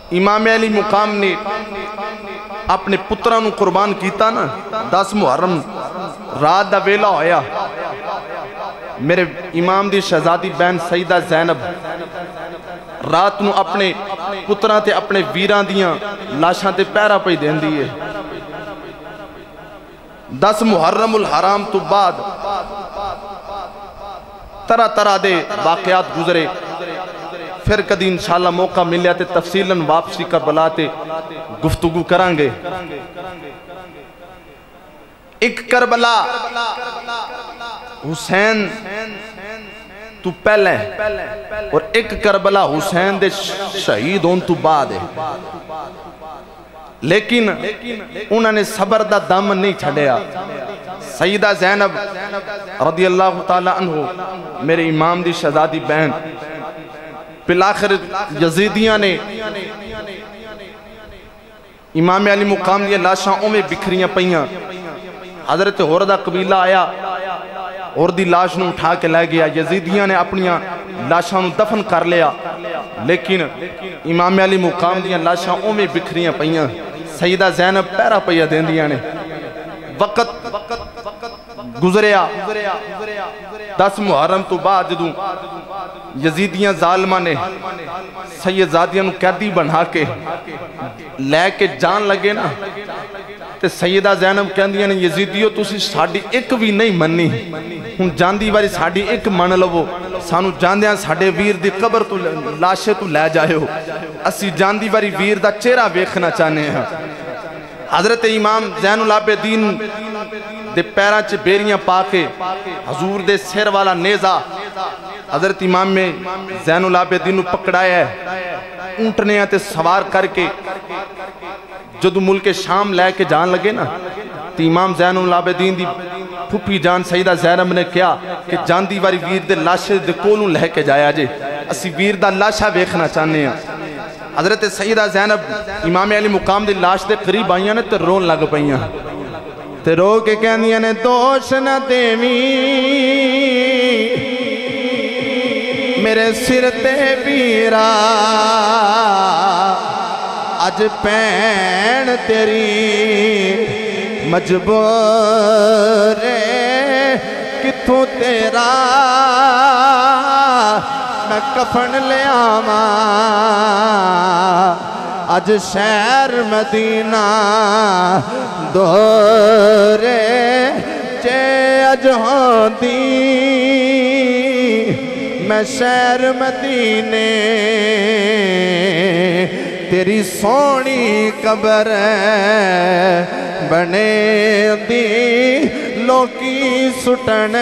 امام علی مقام نے اپنے پتروں نو قربان کیتا نا 10 محرم رات دا ویلا ہویا میرے امام دی شہزادی بہن سیدہ زینب رات نو اپنے پتران تے اپنے ویران دیاں لاشاں تے پیرا پئی دین دیئے 10 محرم الحرام تو بعد طرح طرح دے واقعات گزرے پھر کدی انشاءاللہ موقع ملیا تے تفصیلاً واپسی کربلا تے گفتگو کرانگے ایک کربلا حسین تو پہلے اور ایک کربلا حسین دے شہید ہون تو بعد ہے لیکن انہوں نے صبر دا دم نہیں چھڑیا سیدہ زینب رضی اللہ تعالیٰ عنہ میرے امام دی شہزادی بہن بالآخر یزیدیاں نے امام علی مقام لیے لاشاں میں بکھریاں پئیاں حضرت ہوردہ قبیلہ آیا اور دی لاش نو اٹھا کے لے گیا یزیدیاں نے اپنیاں لاشاں نو دفن کر لیا لیکن امام علی مقام دیاں لاشاں میں بکھریاں پئیاں سیدہ زینب پیرا پئیاں دین دیاں نے وقت گزریا 10 محرم تو بعد جدوں یزیدیاں ظالمہ نے سیدزادیاں نو قیدی بنا کے لے کے جان لگے نا تے سیدہ زینب کہندیاں نے یزیدیو تسی ساڑی ایک بھی نہیں مننی ہن جاندی باری ساڑی ایک من لو سانو جاندیاں ساڑے ویر دی قبر تو لاشے تو لے جائے ہو اسی جاندی باری ویر دا چہرہ بیکھنا چاہنے ہیں حضرت امام زین العابدین دے پیران چے بیریاں پاکے حضور دے سیر والا نیزہ حضرت امام میں زین العابدین پکڑایا ہے اونٹنے تے سوار کر کے جدو ملک شام لے کے جان لگے نا تو امام زین العابدین دی پھپی جان سیدہ زینب نے کیا کہ جان دی واری ویر دے لاشے دے کولوں لے کے جایا جے اسی ویر دا لاشا بیکھنا چاہنے ہیں حضرت سیدہ زینب امام علی مقام دے لاش دے قریب آئیاں نے تے رون لگ پئیاں تے رو کے کہندیاں نے دوش نہ دیویں میرے سر تے ویرا اج پین تیری مجبور کتھوں تیرا میں کفن لے آواں اج شہر مدینہ دورے چے اج ہوندی میں شہر مدینے تیری سونی قبر بنے دی لوکی سٹنے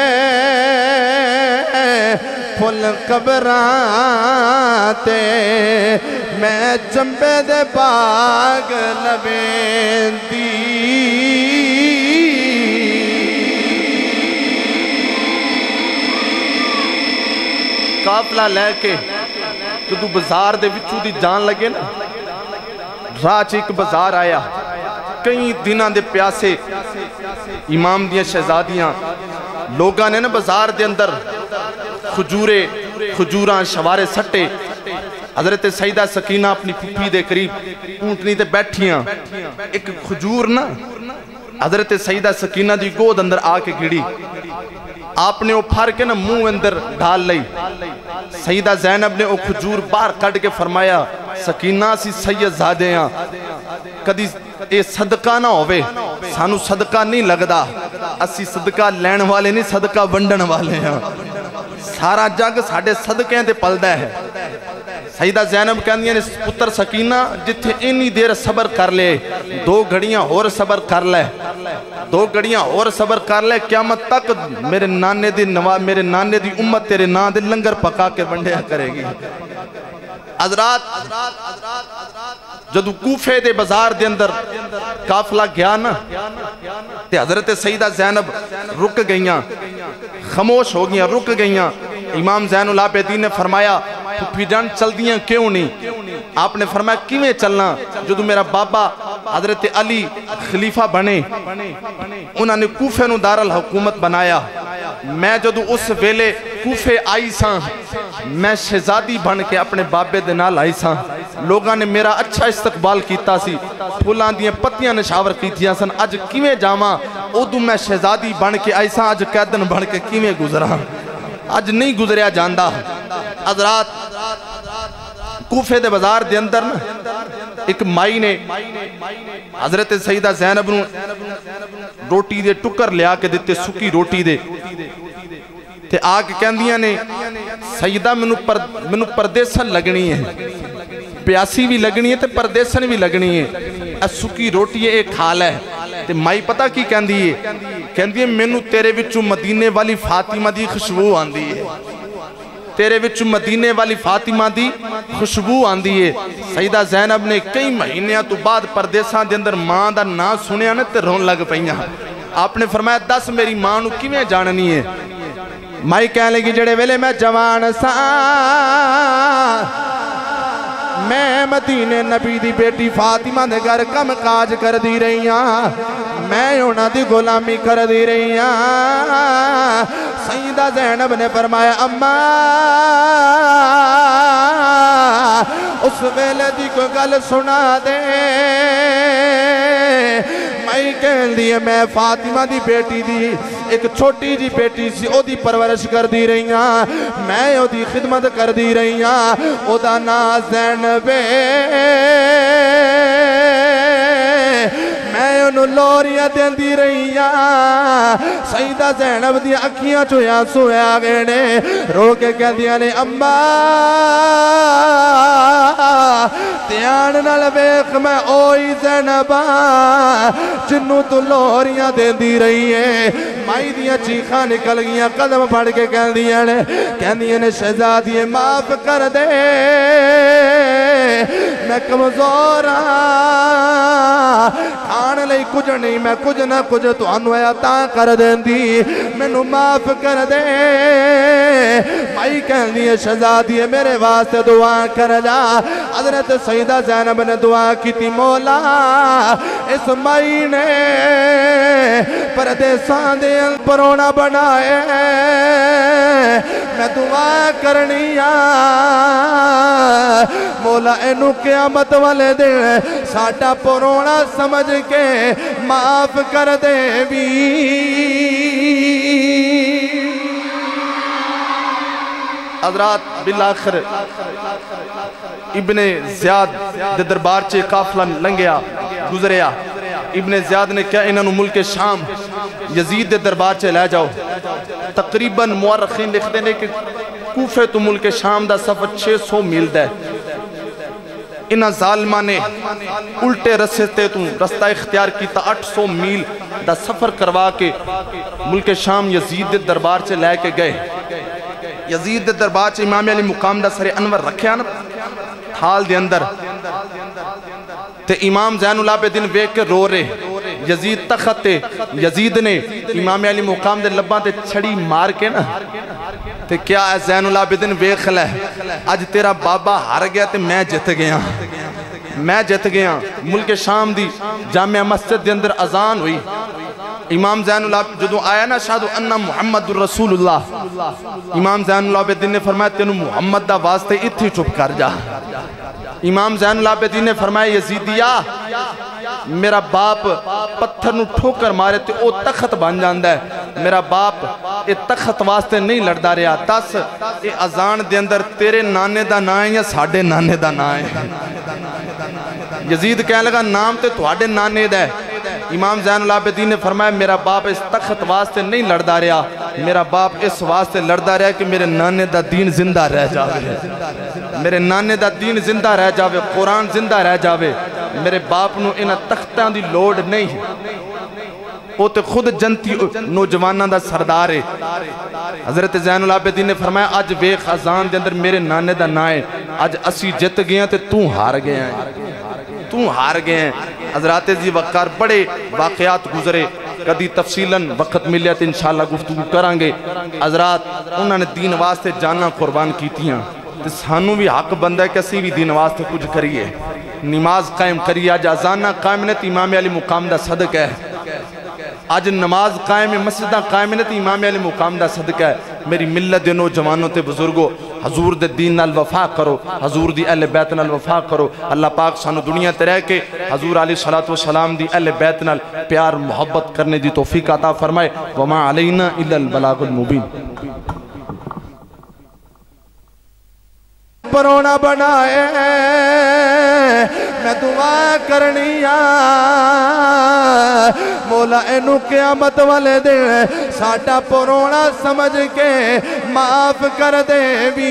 پھل قبران تے میں جنبے دے باغ لبین دی قافلہ لے کے جدو بازار دے وچوں دی جان لگے نا راچ ایک بازار آیا کئی دنوں دے پیاسے امام دیاں شہزادیاں لوگاں نے نا بازار دے اندر خجوراں شوارے سٹے حضرت سیدہ سکینہ اپنی پھپھی دے قریب اونٹنی تے بیٹھیاں ایک خجور نا حضرت سیدہ سکینہ دی گود اندر آ کے گھڑی آپ نے وہ پھر کے نا منہ اندر ڈال لئی سیدہ زینب نے وہ خجور بار کٹ کے فرمایا سکینہ سی سید زادے ہیں کدی اے صدقہ نہ ہوئے سانو صدقہ نہیں لگدا اسی صدقہ لین والے نہیں صدقہ ونڈن والے ہیں سارا جگ ساڑھے صدقیں دے پلدہ ہے سیدہ زینب کہندی ہیں پتر سکینہ جتھے انی دیر صبر کر لے 2 گھڑیاں اور صبر کر لے 2 گھڑیاں اور صبر کر لے قیامت تک میرے نانے دی امت تیرے نان دے لنگر پکا کے ونڈیا کرے گی حضرات جدو کوفے دے بازار دے اندر قافلہ گیا نا تے حضرت سیدہ زینب رک گئیاں خاموش ہو گئیاں رک گئیاں امام زین العابدین نے فرمایا پھپھی جان چل دیاں کیوں نہیں آپ نے فرمایا کیویں چلنا جدو میرا بابا حضرت علی خلیفہ بنے انہوں نے کوفے نو دار الحکومت بنایا میں جدو اس ویلے کوفے آئی ساں میں شہزادی بن کے اپنے بابے دے نال آئی ساں لوگاں نے میرا اچھا استقبال کیتا سی پھولاں دیاں پتیاں نشاور کیتیاں سن اج کیویں جاواں ادو میں شہزادی بن کے آئی ساں اج قیدن بن کے کیویں گزراں اج نہیں گزریا جاندا حضرات کوفے دے بازار دے اندر ایک مائی نے حضرت سیدہ زینب نو روٹی دے ٹکر لیا کے دیتے سکی روٹی دے تے آگ کہندیاں نے سیدہ منو پردیسن لگنی ہے پیاسی بھی لگنی ہے تے پردیسن بھی لگنی ہے سکی روٹی ایک کھال ہے تے مائی پتہ کی کہندی ہے منو تیرے وچو مدینے والی فاطمہ دی خوشبو آندی ہے تیرے وچو مدینے والی فاطمہ دی خوشبو آندی ہے سیدہ زینب نے کئی مہینیاں تو بعد پردیسان دے اندر ماں دا نا سنیا نے تے رون لگ پئیاں آپ نے فرمایا دس میری ماں نو کیویں جاننی ہے مائی کہنے لگی جڑے ویلے میں جوان سا میں مدینے نبی دی بیٹی فاطمہ دے گھر کم کاج کر دی رہی ہاں میں انہاں دی غلامی کر دی رہی ہاں سیدہ زینب نے فرمایا اماں اس ویلے دی کوئی گل سنا دے مائی کہن دیئے میں فاطمہ دی بیٹی دی ایک چھوٹی جی بیٹی سی او دی پرورش کر دی رہی ہاں میں او دی خدمت کر دی رہی ہاں او دا نا زینبے میں انہوں لوریاں دین دی رہی ہاں سیدہ زینب دی اکھیاں چویا سویا گئے نے رو کے کہہ دیا نے اماں تیان نال ویخ میں اوئی زینباں جنوں تو لوریاں دین دی رہی ہے مائی دیا چیخاں نکل گیا قدم پڑھ کے کہہ دیا نے شہزادی معاف کر دے میں کمزور کھان لئی کچھ نہیں میں کچھ نہ کچھ تو انویا تاں کر دیں دی میں نو معاف کر دے مائی کہن دیئے شہزادی میرے واسطے دعا کر جا حضرت سیدہ زینب نے دعا کی تھی مولا اس مائی نے پردیسان دے پرونا بنائے میں دعا کرنی مولا اینو قیامت والے دن ساٹا پرونا سمجھ کے معاف کر دے بھی حضرات بالآخر ابن زیاد دے دربار چے قافلہ لنگیا گزریا ابن زیاد نے کیا انہوں ملک شام یزید دے دربار چے لے جاؤ تقریباً مورخین لکھ دینے کہ کوفے تو ملک شام دا سفر 600 میل دے انہاں ظالمہ نے الٹے رستے تو رستہ اختیار کیتا 800 میل دا سفر کروا کے ملک شام یزید دے دربار چے لے کے گئے یزید دے دربار چے امام علی مقام دا سر انور رکھیا نا حال دے اندر تے امام زین العابدین ویک کے رو رہے یزید تخت تے یزید نے امام علی مقام دے لباں تے چھڑی مار کے نا تے کیا ہے زین العابدین ویک لے آج تیرا بابا ہار گیا تے میں جت گیا ملک شام دی جامعہ مسجد دے اندر اذان ہوئی امام زین العابدین جدو آیا نا شہدو انہ محمد الرسول اللہ امام زین العابدین نے فرمایا تینو محمد دا واسطے اتھی چھپ کر جا امام زین العابدین نے فرمایا یزیدیا میرا باپ پتھر نو ٹھوکر مارے تے او تخت بن جاندہ ہے میرا باپ اے تخت واسطے نہیں لڑدا رہا دس اے اذان دے اندر تیرے نانے دا نا ہے یا ساڑھے نانے دا نا ہے یزید کہنے لگا نام تے تواڈے نانے دا ہے امام زین العابدین نے فرمایا میرا باپ اس تخت واسطے نہیں لڑدا رہا میرا باپ اس واسطے لڑدا رہا کہ میرے نانے دا دین زندہ رہ جاوے میرے نانے دا دین زندہ رہ جاوے قرآن زندہ رہ جاوے میرے باپ نو انہ تختاں دی لوڑ نہیں وہ تے خود جنتی نوجوانہ دا سردار ہے حضرت زین العابدین نے فرمایا آج بے خزان دے اندر میرے نانے دا نائے آج اسی جت گئے تے تو ہار گئے ہیں حضرات جی وقار بڑے واقعات گزرے کدی تفصیلاً وقت ملیا تو انشاءاللہ گفتگو کرانگے حضرات انہوں نے دین واسطے جانا قربان کیتیاں تو سانو بھی حق بندہ ہے کسی بھی دین واسطے کچھ کریے نماز قائم کریے آج ازانہ قائم نے تو امام علی مقام دا صدق ہے آج نماز قائم مسجدہ قائم نے تے امام علی مقام دا صدقہ ہے میری ملت دے نوجوانوں تے بزرگوں حضور دے دین نال وفا کرو حضور دی اہل بیت نال وفا کرو اللہ پاک سانو دنیا تے رہ کے حضور علیہ الصلوۃ والسلام دی اہل بیت نال پیار محبت کرنے دی توفیق عطا فرمائے وما علینا الا البلاغ المبین پرونا بنائے میں دعا کرنیا مولا اینو قیامت والے دن ساڈا پرونا سمجھ کے معاف کر دے بھی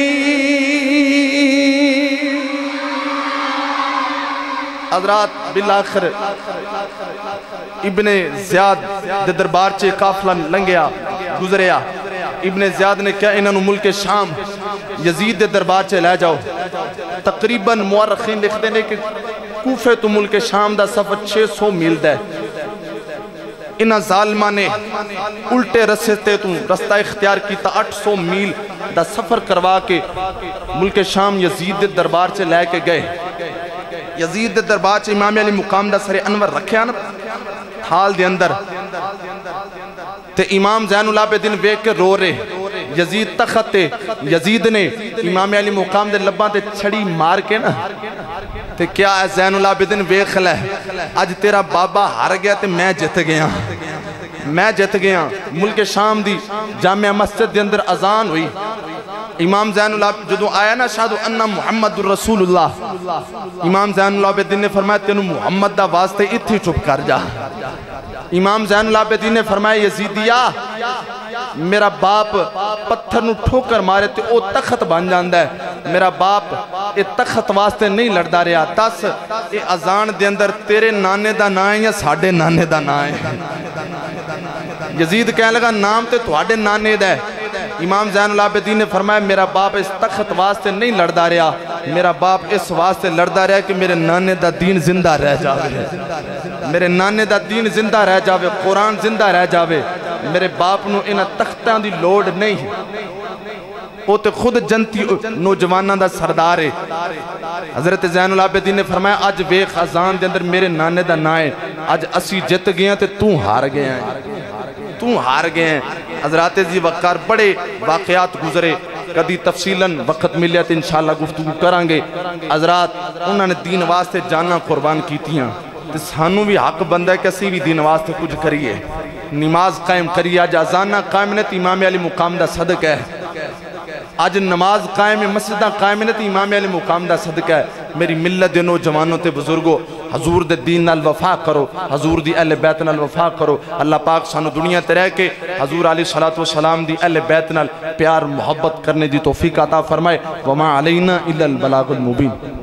حضرات بالآخر ابن زیاد دے دربار چے قافلہ لنگیا گزریا ابن زیاد نے کیا انہوں ملک شام یزید دے دربار چے لے جاؤ تقریباً مورخین لکھ دینے کہ کوفے تو ملک شام دا سفر 600 میل دے انہاں ظالمہ نے الٹے رسے تے تو رستہ اختیار کیتا 800 میل دا سفر کروا کے ملک شام یزید دے دربار چے لے کے گئے یزید دے دربار چے امام علی مقام دا سر انور رکھیا نا تھال دے اندر تے امام زین العابدین ویک کے رو رہے یزید تخت تے یزید نے امام علی مقام دے لباں تے چھڑی مار کے نا تے کیا ہے زین العابدین ویک لے آج تیرا بابا ہار گیا تے میں جت گیا ملک شام دی جامعہ مسجد دے اندر اذان ہوئی امام زین العابدین جدو آیا نا شہدو انہ محمد الرسول اللہ امام زین العابدین نے فرمایا تینو محمد دا واسطے اتھی چپ کر جا امام زین العابدین نے فرمایا یزیدیہ میرا باپ پتھر نو ٹھوکر مارے تے او تخت بن جاندہ ہے میرا باپ اے تخت واسطے نہیں لڑدا رہا تس اے اذان دے اندر تیرے نانے دا نا ہے یا ساڑے نانے دا نا ہے یزید کہنے لگا نام تے تواڈے نانے دا ہے امام زین العابدین نے فرمایا میرا باپ اس تخت واسطے نہیں لڑدا رہا میرا باپ اس واسطے لڑدا رہا کہ میرے نانے دا دین زندہ رہ جاوے میرے نانے دا دین زندہ رہ جاوے قرآن زندہ رہ جاوے میرے باپ نو انہا تختاں دی لوڑ نہیں وہ تے خود جنتی نوجوانہ دا سردار ہے حضرت زین العابدین نے فرمایا آج ویخ اذان دے اندر میرے نانے دا نائے آج اسی جت گئے تے تو ہار گئے ہیں حضرات عزیز وقار بڑے واقعات گزرے کدی تفصیلاً وقت ملیا تو انشاءاللہ گفتگو کرانگے حضرات انہوں نے دین واسطے جانا قربان کیتیاں تو سانوں بھی حق بندہ ہے کسی بھی دین واسطے کچھ کریے نماز قائم کریے آج ازانہ قائم نے تو امام علی مقام دا صدقہ ہے آج نماز قائم مسجدہ قائم نے تو امام علی مقام دا صدقہ ہے میری ملت دے نوجوانوں تے بزرگوں حضور دے دین نال وفا کرو حضور دی اہل بیت نال وفا کرو اللہ پاک سانو دنیا تے رہ کے حضور علیہ الصلوۃ والسلام دی اہل بیت نال پیار محبت کرنے دی توفیق عطا فرمائے وما علینا الا البلاغ المبین